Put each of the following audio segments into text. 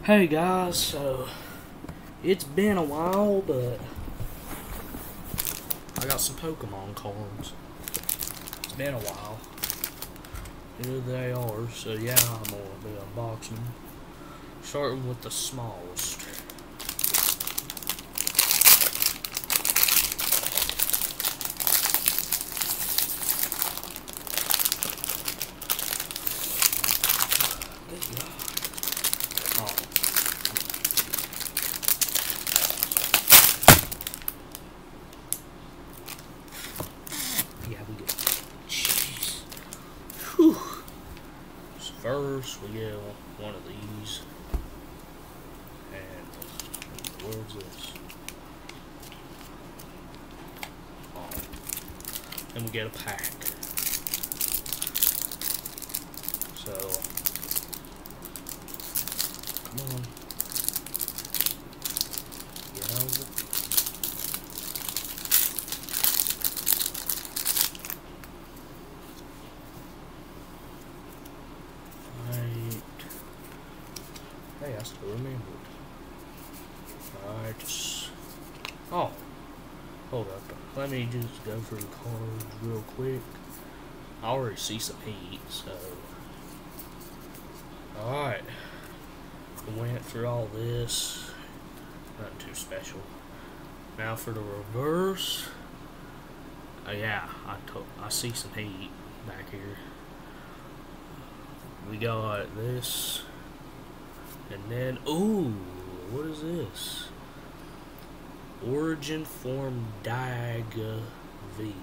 Hey guys, so it's been a while, but I got some Pokemon cards. It's been a while. Here they are, so yeah, I'm gonna be unboxing them. Starting with the smallest. Good God. Oh. Yeah, we get. Jeez. Whew. So first, we get one of these. And where's this? Oh. Then we get a pack. So, come on. Get out of it. Hey, I still remembered. Alright. Oh. Hold up. Let me just go through the cards real quick. I already see some heat, so. Alright. We went through all this. Nothing too special. Now for the reverse. Yeah, I see some heat back here. We got this. And then, ooh, what is this? Origin Form Diag V.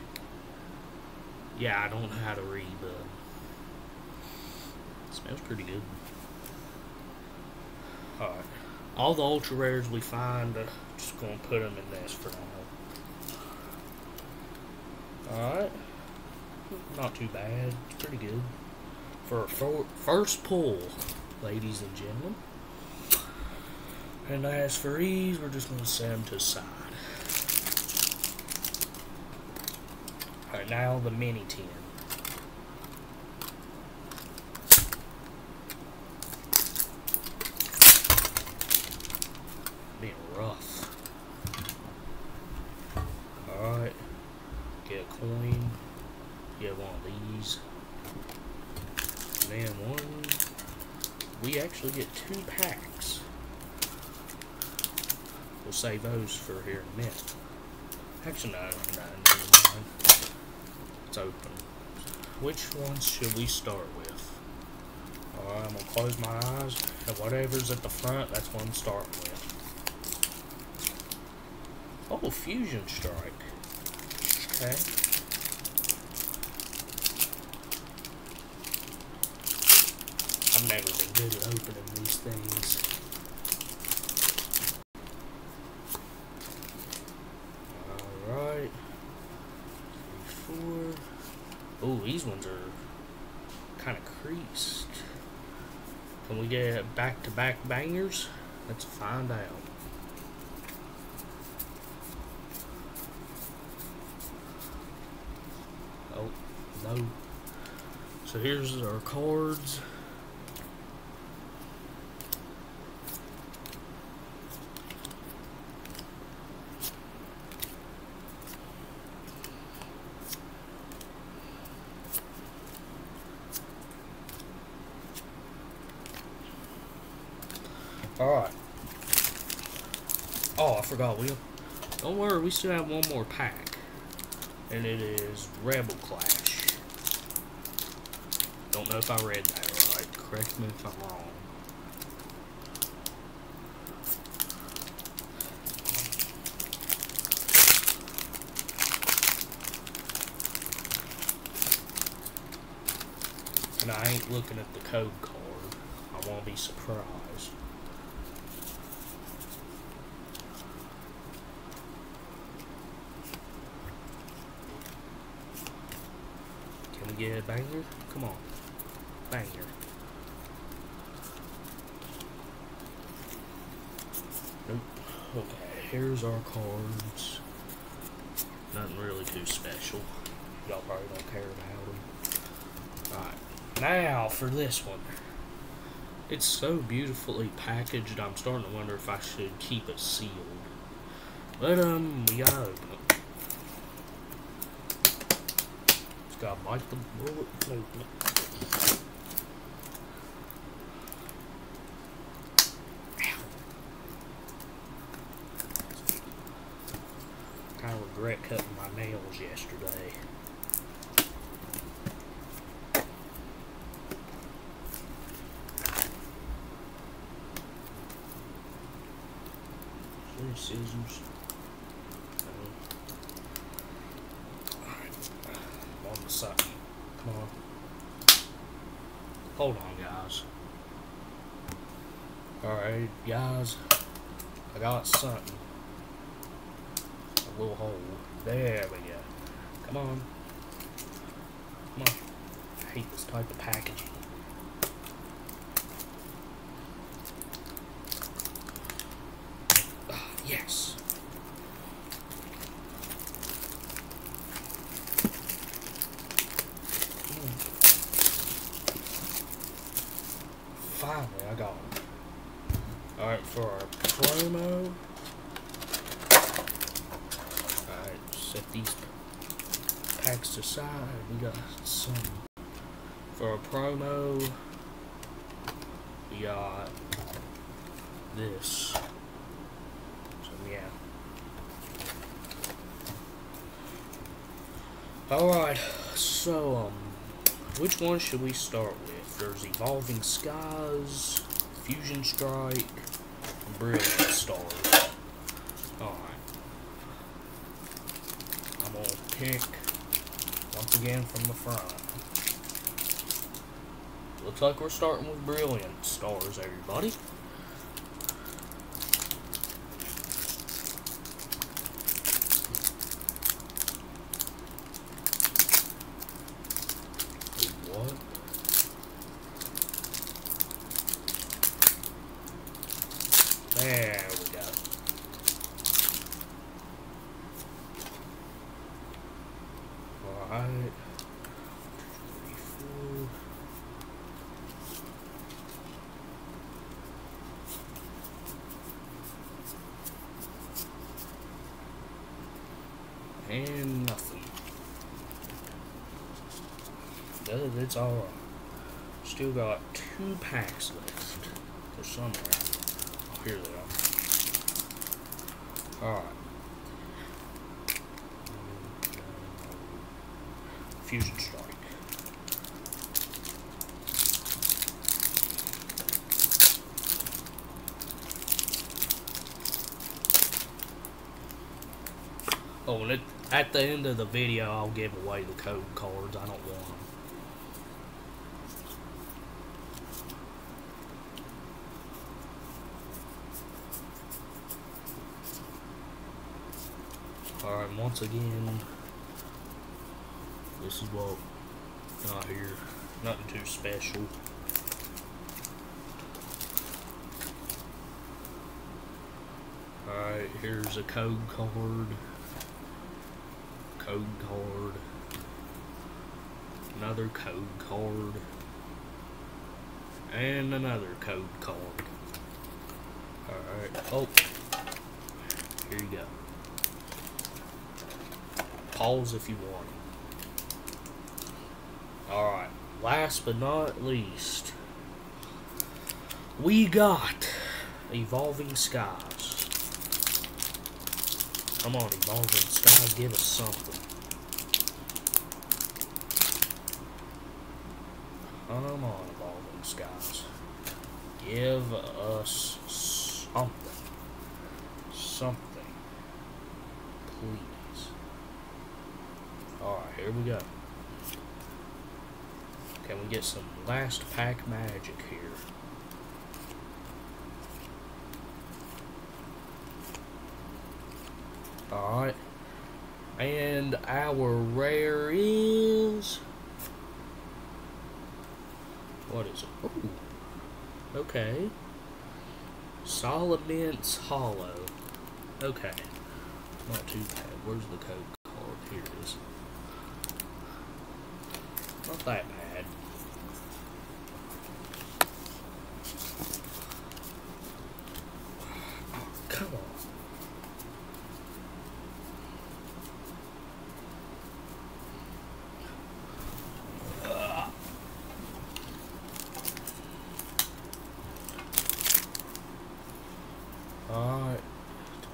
Yeah, I don't know how to read, but it smells pretty good. Alright. All the ultra rares we find, just gonna put them in this for now. Alright. Not too bad. It's pretty good. For a first pull, ladies and gentlemen. And as for these, we're just going to set them to the side. Alright, now the mini tin. Being rough. Alright. Get a coin. Get one of these. And then we actually get 2 packs. We'll save those for here in a minute. Actually, no, never mind. It's open. Which ones should we start with? Alright, I'm gonna close my eyes, and whatever's at the front, that's what I'm starting with. Oh, Fusion Strike. Okay. I've never been good at opening these things. Alright. 3, 4. Oh, these ones are kind of creased. Can we get back-to-back bangers? Let's find out. Oh, no. So here's our cards. Alright. Oh, I forgot. Don't worry, we still have one more pack. And it is Rebel Clash. Don't know if I read that right. Correct me if I'm wrong. And I ain't looking at the code card. I won't be surprised. Can we get a banger? Come on. Banger. Nope. Okay, here's our cards. Nothing really too special. Y'all probably don't care about them. Alright. Now for this one. It's so beautifully packaged, I'm starting to wonder if I should keep it sealed. But, we gotta open it. Just gotta bite the bullet and open it. I regret cutting my nails yesterday. Scissors. Alright. On the side. Come on. Hold on, guys. Alright, guys. I got something. A little hole. There we go. Come on. Come on. I hate this type of packaging. Yes. Finally, I got it. Alright, for our promo. Alright, set these packs aside. We got some. For our promo, we got this. Yeah. Alright, so, which one should we start with? There's Evolving Skies, Fusion Strike, and Brilliant Stars. Alright. I'm gonna pick, once again, from the front. Looks like we're starting with Brilliant Stars, everybody. There we go. Alright. 2, 3, 4. And nothing. It's alright. Still got 2 packs left. For somewhere. Here they are. Alright. Fusion Strike. Oh, and at the end of the video, I'll give away the code cards. I don't want them. Alright, once again, this is what got here. Nothing too special. Alright, here's a code card. Code card. Another code card. And another code card. Alright, oh. Here you go. Pause if you want. Alright, last but not least, we got Evolving Skies. Come on, Evolving Skies, give us something. Come on, Evolving Skies. Give us something. Something. Please. Alright, here we go. Can we get some last pack magic here? Alright. And our rare is... what is it? Ooh. Okay. Solidence Hollow. Okay. Not too bad. Where's the code card? Here it is. Not that bad.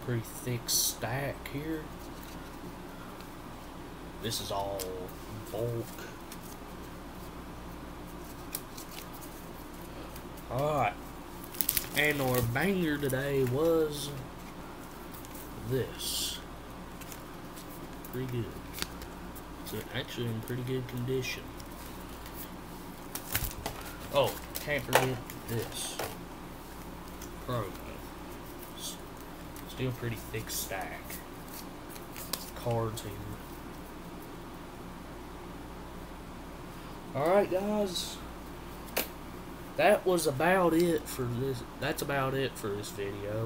pretty thick stack here. This is all bulk. Alright. And our banger today was this. Pretty good. It's actually in pretty good condition. Oh, can't forget this. Promo. Still pretty thick stack. Cards here. Alright guys. That was about it for this. That's about it for this video.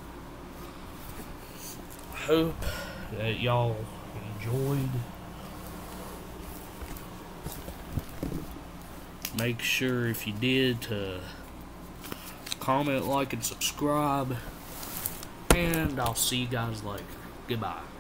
I hope that y'all enjoyed. Make sure if you did to comment, like, and subscribe. And I'll see you guys later. Goodbye.